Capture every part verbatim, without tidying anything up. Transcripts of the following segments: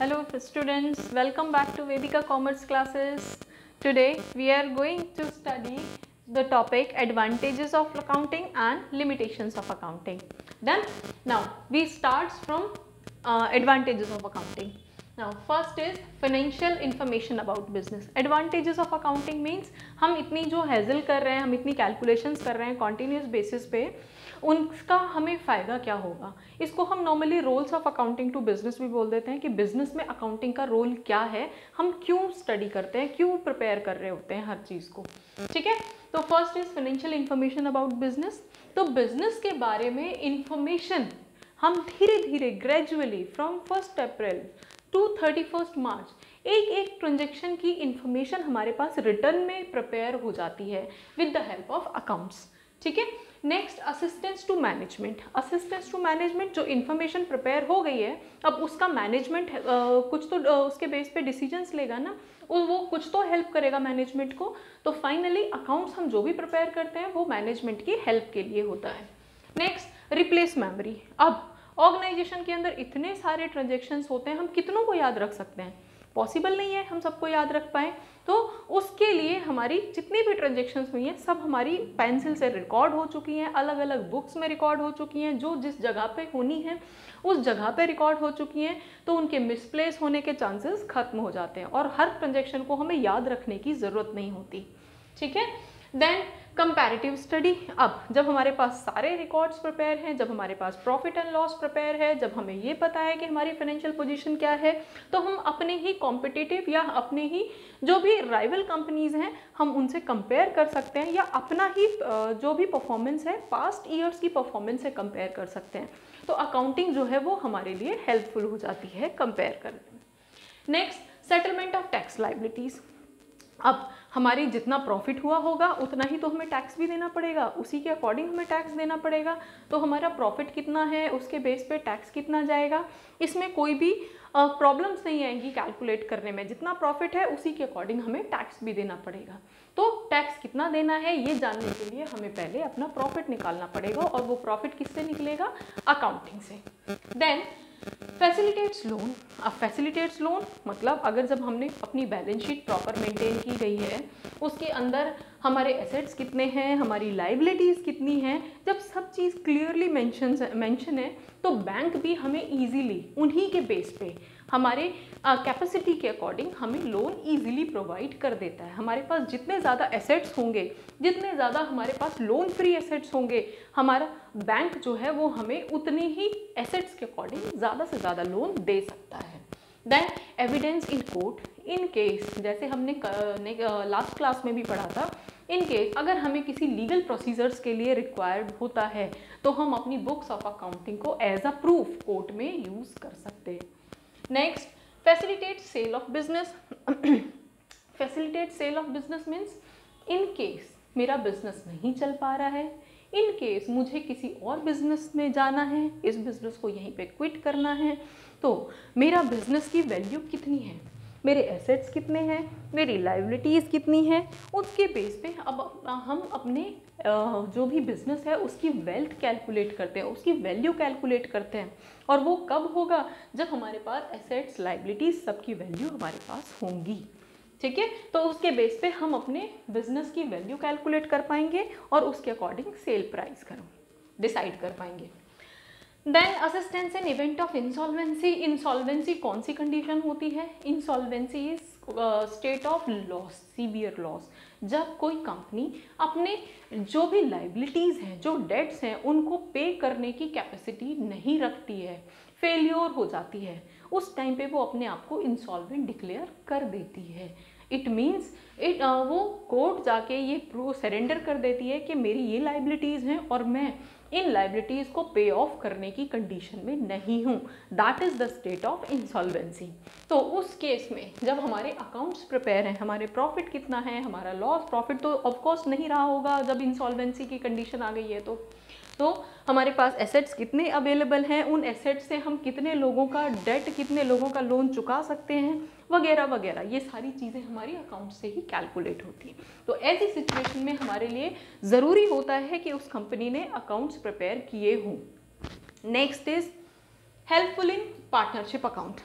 Hello students, welcome back to Vedika Commerce classes. Today we are going to study the topic advantages of accounting and limitations of accounting. Done? Now we start from uh, advantages of accounting. Now first is financial information about business. Advantages of accounting means हम इतनी जो hassle कर रहे हैं, हम इतनी calculations कर रहे हैं कॉन्टिन्यूस बेसिस पे, उनका हमें फ़ायदा क्या होगा. इसको हम normally roles of accounting to business भी बोल देते हैं कि बिजनेस में अकाउंटिंग का रोल क्या है, हम क्यों स्टडी करते हैं, क्यों प्रिपेयर कर रहे होते हैं हर चीज़ को. ठीक है, तो first is financial information about business. तो बिजनेस के बारे में इंफॉर्मेशन हम धीरे धीरे gradually from first April to thirty first March एक एक ट्रांजेक्शन की इंफॉर्मेशन हमारे पास रिटर्न में प्रिपेयर हो जाती है with the help of accounts. ठीक है. Next assistance to management. Assistance to management, जो इन्फॉर्मेशन प्रिपेयर हो गई है अब उसका मैनेजमेंट कुछ तो uh, उसके बेस पे डिसीजंस लेगा ना, वो कुछ तो हेल्प करेगा मैनेजमेंट को. तो फाइनली अकाउंट्स हम जो भी प्रिपेयर करते हैं वो मैनेजमेंट की हेल्प के लिए होता है. Next replace memory. अब ऑर्गेनाइजेशन के अंदर इतने सारे ट्रांजेक्शन्स होते हैं, हम कितनों को याद रख सकते हैं, पॉसिबल नहीं है हम सबको याद रख पाएँ. तो उसके लिए हमारी जितनी भी ट्रांजेक्शन्स हुई हैं सब हमारी पेंसिल से रिकॉर्ड हो चुकी हैं, अलग अलग बुक्स में रिकॉर्ड हो चुकी हैं, जो जिस जगह पे होनी है उस जगह पे रिकॉर्ड हो चुकी हैं. तो उनके मिसप्लेस होने के चांसेस खत्म हो जाते हैं और हर ट्रांजेक्शन को हमें याद रखने की ज़रूरत नहीं होती. ठीक है. Then comparative study. अब जब हमारे पास सारे रिकॉर्ड्स प्रिपेयर हैं, जब हमारे पास प्रॉफिट एंड लॉस प्रिपेयर है, जब हमें ये पता है कि हमारी फाइनेंशियल पोजीशन क्या है, तो हम अपने ही कॉम्पिटिटिव या अपने ही जो भी राइवल कंपनीज हैं हम उनसे कंपेयर कर सकते हैं या अपना ही जो भी परफॉर्मेंस है पास्ट ईयर्स की परफॉर्मेंस से कंपेयर कर सकते हैं. तो अकाउंटिंग जो है वो हमारे लिए हेल्पफुल हो जाती है कंपेयर करने में. Next settlement of tax liabilities. अब हमारी जितना प्रॉफिट हुआ होगा उतना ही तो हमें टैक्स भी देना पड़ेगा, उसी के अकॉर्डिंग हमें टैक्स देना पड़ेगा. तो हमारा प्रॉफिट कितना है उसके बेस पे टैक्स कितना जाएगा, इसमें कोई भी प्रॉब्लम्स नहीं आएंगी कैलकुलेट करने में. जितना प्रॉफिट है उसी के अकॉर्डिंग हमें टैक्स भी देना पड़ेगा. तो टैक्स कितना देना है ये जानने के लिए हमें पहले अपना प्रॉफिट निकालना पड़ेगा और वो प्रॉफिट किससे निकलेगा, अकाउंटिंग से. Then facilitates loan. अब फैसिलिटेट्स लोन मतलब अगर जब हमने अपनी बैलेंस शीट प्रॉपर मेंटेन की गई है, उसके अंदर हमारे एसेट्स कितने हैं, हमारी लाइबिलिटीज़ कितनी हैं, जब सब चीज़ क्लियरली मेंशन मेंशन है तो बैंक भी हमें इजीली उन्हीं के बेस पे हमारे कैपेसिटी के अकॉर्डिंग हमें लोन इजीली प्रोवाइड कर देता है. हमारे पास जितने ज़्यादा एसेट्स होंगे, जितने ज़्यादा हमारे पास लोन फ्री एसेट्स होंगे, हमारा बैंक जो है वो हमें उतने ही एसेट्स के अकॉर्डिंग ज़्यादा से ज़्यादा लोन दे सकता है. Then evidence in court. In case जैसे हमने लास्ट क्लास में भी पढ़ा था, इन केस अगर हमें किसी लीगल प्रोसीजर्स के लिए रिक्वायर्ड होता है तो हम अपनी बुक्स ऑफ अकाउंटिंग को एज अ प्रूफ कोर्ट में यूज़ कर सकते हैं. Next facilitate sale of business. Facilitate sale of business means in case मेरा बिजनेस नहीं चल पा रहा है, इन केस मुझे किसी और बिजनेस में जाना है, इस बिजनेस को यहीं पे क्विट करना है, तो मेरा बिजनेस की वैल्यू कितनी है, मेरे एसेट्स कितने हैं, मेरी लाइबिलिटीज़ कितनी है, उसके बेस पे अब हम अपने जो भी बिजनेस है उसकी वेल्थ कैलकुलेट करते हैं, उसकी वैल्यू कैलकुलेट करते हैं. और वो कब होगा, जब हमारे पास एसेट्स लाइबिलिटीज़ सबकी वैल्यू हमारे पास होंगी. ठीक है. तो उसके बेस पे हम अपने बिजनेस की वैल्यू कैलकुलेट कर पाएंगे और उसके अकॉर्डिंग सेल प्राइस करो डिसाइड कर पाएंगे. Then assistance in event of insolvency. Insolvency कौन सी कंडीशन होती है, insolvency is state of loss, severe loss. जब कोई कंपनी अपने जो भी लाइबिलिटीज़ हैं, जो डेट्स हैं, उनको पे करने की कैपेसिटी नहीं रखती है, फेल्योर हो जाती है, उस टाइम पे वो अपने आप को इंसॉल्वेंट डिक्लेयर कर देती है. इट मीन्स इट वो कोर्ट जाके ये प्रूव सरेंडर कर देती है कि मेरी ये लाइबिलिटीज़ हैं और मैं इन लाइबिलिटीज़ को पे ऑफ करने की कंडीशन में नहीं हूँ. That is the state of insolvency. तो उस केस में जब हमारे अकाउंट्स प्रिपेयर हैं, हमारे प्रॉफिट कितना है, हमारा लॉस, प्रॉफिट तो ऑफकोर्स नहीं रहा होगा जब इंसॉल्वेंसी की कंडीशन आ गई है, तो तो हमारे पास एसेट्स कितने अवेलेबल हैं, उन एसेट्स से हम कितने लोगों का डेट, कितने लोगों का लोन चुका सकते हैं, वगैरह वगैरह, ये सारी चीज़ें हमारी अकाउंट से ही कैलकुलेट होती हैं. तो ऐसी सिचुएशन में हमारे लिए ज़रूरी होता है कि उस कंपनी ने अकाउंट्स प्रिपेयर किए हों. Next is helpful in partnership account.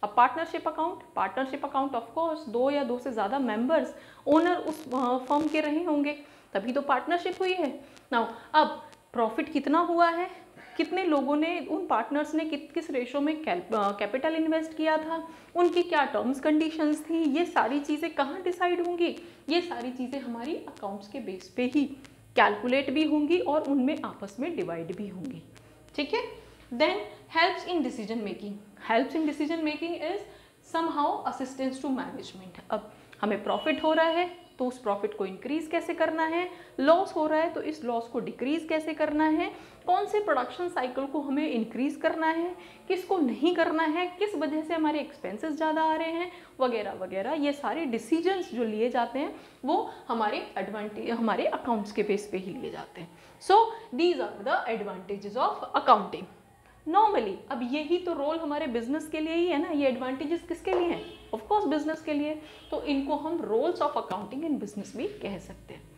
अब partnership account, partnership account of course दो या दो से ज़्यादा मेंबर्स ओनर उस फर्म के रहे होंगे, तभी तो पार्टनरशिप हुई है। नाउ अब प्रॉफिट कितना हुआ है, कितने लोगों ने, उन पार्टनर्स ने किस किस रेशो में कैपिटल इन्वेस्ट किया था, उनकी क्या टर्म्स कंडीशंस थी, ये सारी चीज़ें कहाँ डिसाइड होंगी, ये सारी चीज़ें हमारी अकाउंट्स के बेस पे ही कैलकुलेट भी होंगी और उनमें आपस में डिवाइड भी होंगी, ठीक है। Then helps in decision making, helps in decision making is somehow assistance to management. अब हमें प्रॉफिट हो रहा है तो उस प्रॉफिट को इंक्रीज कैसे करना है, लॉस हो रहा है तो इस लॉस को डिक्रीज कैसे करना है, कौन से प्रोडक्शन साइकिल को हमें इंक्रीज करना है, किसको नहीं करना है, किस वजह से हमारे एक्सपेंसेस ज़्यादा आ रहे हैं, वगैरह वगैरह, ये सारे डिसीजंस जो लिए जाते हैं वो हमारे एडवांटेज, हमारे अकाउंट्स के बेस पे ही लिए जाते हैं। So these are the advantages of accounting normally. अब यही तो रोल हमारे बिजनेस के लिए ही है ना, ये एडवांटेजेस किसके लिए हैं, ऑफ कोर्स बिजनेस के लिए, तो इनको हम roles of accounting in business भी कह सकते हैं।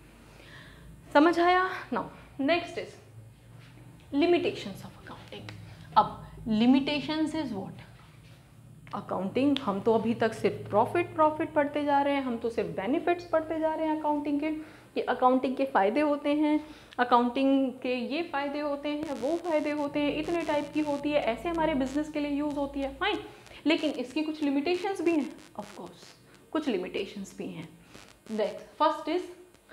समझ आया? Now next is limitations of accounting. अब लिमिटेशंस इज व्हाट, अकाउंटिंग, हम तो अभी तक सिर्फ प्रॉफिट प्रॉफिट पढ़ते जा रहे हैं, हम तो सिर्फ बेनिफिट्स पढ़ते जा रहे हैं अकाउंटिंग के, ये अकाउंटिंग के फ़ायदे होते हैं, अकाउंटिंग के ये फ़ायदे होते हैं, वो फ़ायदे होते हैं, इतने टाइप की होती है, ऐसे हमारे बिजनेस के लिए यूज़ होती है, फाइन, लेकिन इसकी कुछ लिमिटेशंस भी हैं, ऑफ कोर्स कुछ लिमिटेशंस भी हैं। Next first is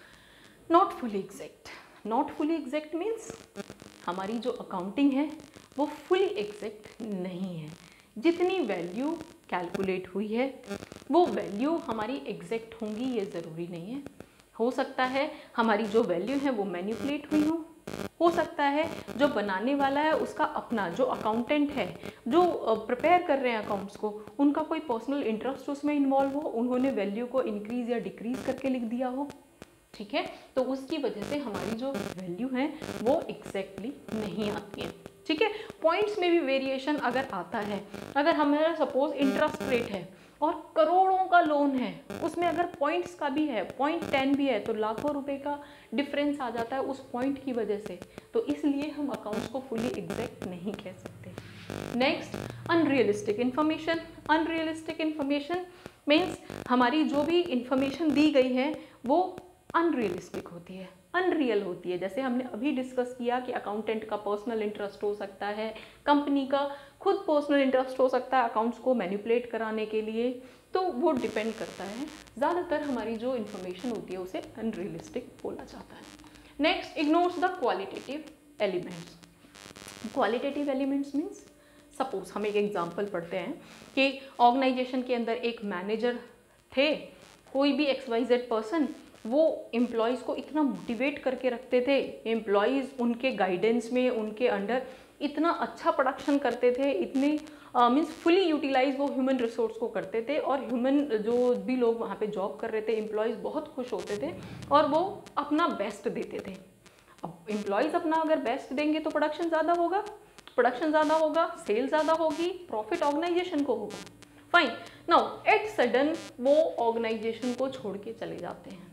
not fully exact. Not fully exact means हमारी जो अकाउंटिंग है वो फुली एग्जैक्ट नहीं है, जितनी वैल्यू कैलकुलेट हुई है वो वैल्यू हमारी एग्जैक्ट होंगी ये ज़रूरी नहीं है। हो सकता है हमारी जो वैल्यू है वो मैनिपुलेट हुई हो हो सकता है जो बनाने वाला है उसका अपना, जो अकाउंटेंट है, जो प्रिपेयर कर रहे हैं अकाउंट्स को, उनका कोई पर्सनल इंटरेस्ट उसमें इन्वॉल्व हो, उन्होंने वैल्यू को इंक्रीज या डिक्रीज करके लिख दिया हो, ठीक है, तो उसकी वजह से हमारी जो वैल्यू है वो एग्जैक्टली नहीं आती है, ठीक है। पॉइंट्स में भी वेरिएशन अगर आता है, अगर हमारा सपोज इंटरेस्ट रेट है और करोड़ों का लोन है, उसमें अगर पॉइंट्स का भी है, पॉइंट टेन भी है, तो लाखों रुपए का डिफरेंस आ जाता है उस पॉइंट की वजह से, तो इसलिए हम अकाउंट्स को फुली एग्जैक्ट नहीं कह सकते। Next unrealistic information. Unrealistic information means हमारी जो भी इंफॉर्मेशन दी गई है वो अनरियलिस्टिक होती है, अनरियल होती है। जैसे हमने अभी डिस्कस किया कि अकाउंटेंट का पर्सनल इंटरेस्ट हो सकता है, कंपनी का खुद पर्सनल इंटरेस्ट हो सकता है अकाउंट्स को मैनिपुलेट कराने के लिए, तो वो डिपेंड करता है। ज़्यादातर हमारी जो इन्फॉर्मेशन होती है उसे अनरियलिस्टिक बोला जाता है। Next ignores the qualitative elements. Qualitative elements means suppose हम एक एग्जांपल पढ़ते हैं कि ऑर्गेनाइजेशन के अंदर एक मैनेजर थे, कोई भी एक्स वाई जेड पर्सन, वो एम्प्लॉयज़ को इतना मोटिवेट करके रखते थे, एम्प्लॉयज़ उनके गाइडेंस में, उनके अंडर इतना अच्छा प्रोडक्शन करते थे, इतने मीन्स फुली यूटिलाइज वो ह्यूमन रिसोर्स को करते थे, और ह्यूमन जो भी लोग वहाँ पे जॉब कर रहे थे एम्प्लॉयज़ बहुत खुश होते थे और वो अपना बेस्ट देते थे। अब एम्प्लॉयज़ अपना अगर बेस्ट देंगे तो प्रोडक्शन ज़्यादा होगा, प्रोडक्शन ज़्यादा होगा, सेल ज़्यादा होगी, प्रॉफिट ऑर्गेनाइजेशन को होगा, फाइन। नाउ एट सडन वो ऑर्गेनाइजेशन को छोड़ के चले जाते हैं,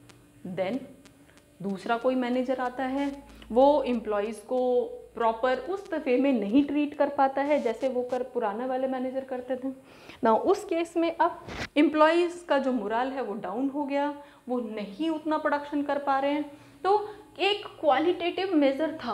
देन दूसरा कोई मैनेजर आता है, वो एम्प्लॉयज़ को प्रॉपर उस वे में नहीं ट्रीट कर पाता है जैसे वो कर पुराने वाले मैनेजर करते थे ना। उस केस में अब एम्प्लॉयज़ का जो मोरल है वो डाउन हो गया, वो नहीं उतना प्रोडक्शन कर पा रहे हैं। तो एक क्वालिटेटिव मेजर था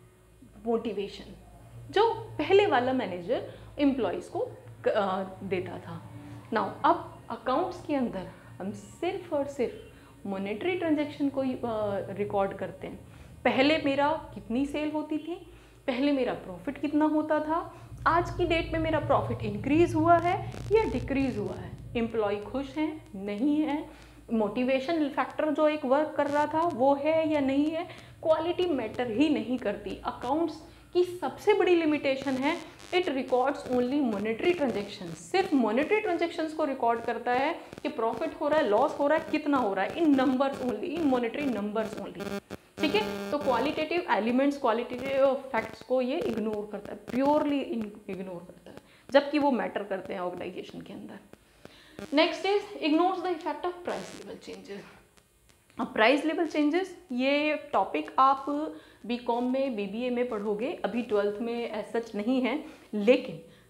मोटिवेशन, जो पहले वाला मैनेजर एम्प्लॉयज़ को देता था। ना अब अकाउंट्स के अंदर हम सिर्फ और सिर्फ मॉनेटरी ट्रांजैक्शन को रिकॉर्ड करते हैं। पहले मेरा कितनी सेल होती थी, पहले मेरा प्रॉफिट कितना होता था, आज की डेट में मेरा प्रॉफिट इंक्रीज हुआ है या डिक्रीज हुआ है, एम्प्लॉय खुश हैं नहीं है, मोटिवेशन फैक्टर जो एक वर्क कर रहा था वो है या नहीं है, क्वालिटी मैटर ही नहीं करती। अकाउंट्स की सबसे बड़ी लिमिटेशन है it records only monetary transaction, सिर्फ मॉनेटरी ट्रांजेक्शन्स को रिकॉर्ड करता है कि प्रॉफिट हो रहा है, लॉस हो रहा है, कितना हो रहा है, in numbers only, in monetary numbers only, ठीक है। तो क्वालिटेटिव एलिमेंट्स, क्वालिटेटिव फैक्ट्स को ये इग्नोर करता है, प्योरली इग्नोर करता है, जबकि वो मैटर करते हैं ऑर्गेनाइजेशन के अंदर। Next is ignores the effect of price level changes. अब प्राइस लेवल चेंजेस ये टॉपिक आप बी कॉम में, बी बी ए में पढ़ोगे, अभी ट्वेल्थ में एज सच नहीं है, लेकिन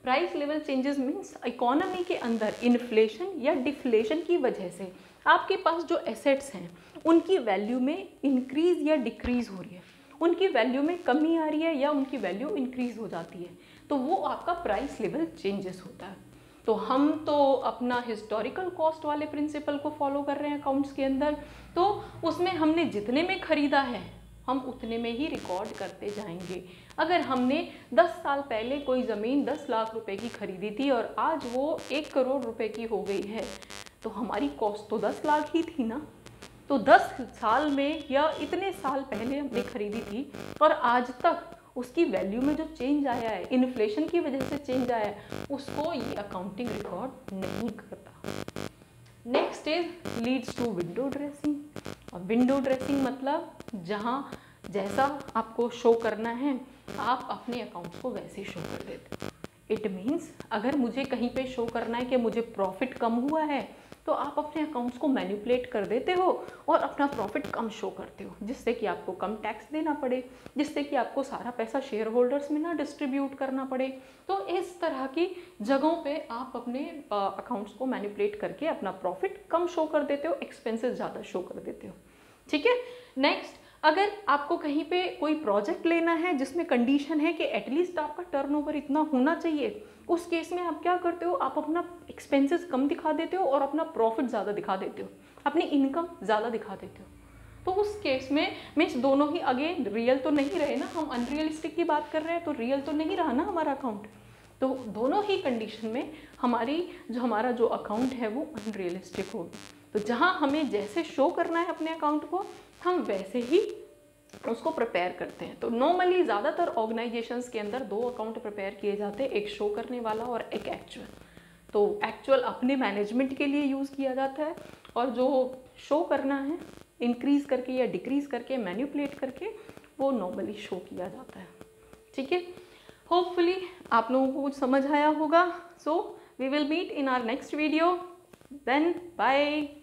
price level changes means economy के अंदर इन्फ्लेशन या डिफ्लेशन की वजह से आपके पास जो एसेट्स हैं उनकी वैल्यू में इंक्रीज या डिक्रीज हो रही है, उनकी वैल्यू में कमी आ रही है या उनकी वैल्यू इंक्रीज हो जाती है, तो वो आपका प्राइस लेवल चेंजेस होता है। तो हम तो अपना हिस्टोरिकल कॉस्ट वाले प्रिंसिपल को फॉलो कर रहे हैं अकाउंट्स के अंदर, तो उसमें हमने जितने में ख़रीदा है हम उतने में ही रिकॉर्ड करते जाएंगे। अगर हमने दस साल पहले कोई ज़मीन दस लाख रुपए की खरीदी थी और आज वो एक करोड़ रुपए की हो गई है, तो हमारी कॉस्ट तो दस लाख ही थी ना। तो दस साल में या इतने साल पहले हमने खरीदी थी और आज तक उसकी वैल्यू में जो चेंज आया है, इन्फ्लेशन की वजह से चेंज आया है, उसको ये अकाउंटिंग रिकॉर्ड नहीं करता। Next is leads to window dressing. और विंडो ड्रेसिंग मतलब जहाँ जैसा आपको शो करना है आप अपने अकाउंट्स को वैसे शो कर देते हो। इट मीन्स अगर मुझे कहीं पे शो करना है कि मुझे प्रॉफिट कम हुआ है, तो आप अपने अकाउंट्स को मैनिपुलेट कर देते हो और अपना प्रॉफिट कम शो करते हो, जिससे कि आपको कम टैक्स देना पड़े, जिससे कि आपको सारा पैसा शेयर होल्डर्स में ना डिस्ट्रीब्यूट करना पड़े। तो इस तरह की जगहों पे आप अपने अकाउंट्स को मैनिपुलेट करके अपना प्रॉफिट कम शो कर देते हो, एक्सपेंसेस ज़्यादा शो कर देते हो। ठीक है। नेक्स्ट, अगर आपको कहीं पे कोई प्रोजेक्ट लेना है जिसमें कंडीशन है कि एटलीस्ट आपका टर्नओवर इतना होना चाहिए, उस केस में आप क्या करते हो, आप अपना एक्सपेंसेस कम दिखा देते हो और अपना प्रॉफिट ज़्यादा दिखा देते हो, अपनी इनकम ज़्यादा दिखा देते हो। तो उस केस में मीन्स दोनों ही अगेन रियल तो नहीं रहे ना, हम अनरियलिस्टिक की बात कर रहे हैं तो रियल तो नहीं रहा ना हमारा अकाउंट। तो दोनों ही कंडीशन में हमारी जो हमारा जो अकाउंट है वो अनरियलिस्टिक होगी। तो जहाँ हमें जैसे शो करना है अपने अकाउंट को, हम वैसे ही उसको प्रिपेयर करते हैं। तो नॉर्मली ज़्यादातर ऑर्गेनाइजेशंस के अंदर दो अकाउंट प्रिपेयर किए जाते हैं, एक शो करने वाला और एक एक्चुअल। तो एक्चुअल अपने मैनेजमेंट के लिए यूज़ किया जाता है और जो शो करना है इंक्रीज़ करके या डिक्रीज़ करके मैनिपुलेट करके वो नॉर्मली शो किया जाता है। ठीक है। होपफुली आप लोगों को कुछ समझ आया होगा। So we will meet in our next video. Then bye.